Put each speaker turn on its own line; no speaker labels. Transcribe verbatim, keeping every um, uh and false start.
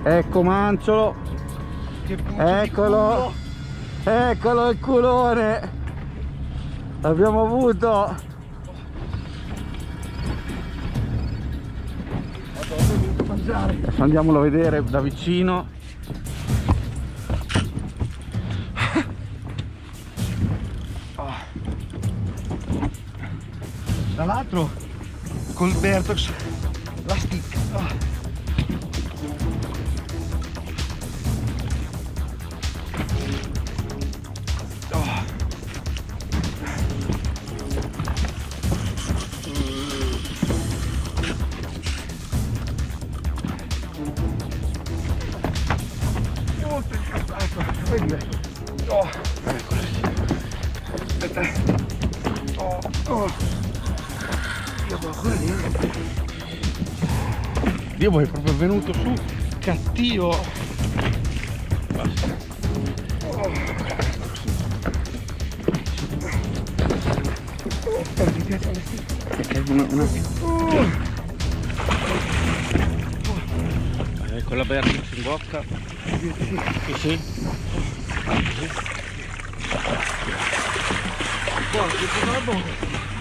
Ecco Manciolo. Eccolo. Eccolo il culone. Abbiamo avuto. Andiamolo a vedere da vicino.
Dall'altro col Bertox la stick. Oh. Molto incazzato. Vedi? Oh. Ecco. Aspetta. Oh. Oh. Dio, ma ancora niente.
Dio, è proprio venuto su cattivo.
Basta. Oh.
Una, una... Oh. Ecco la Bertox in bocca.
Sì, sì.
Sì, sì.
Guarda, che buona bocca.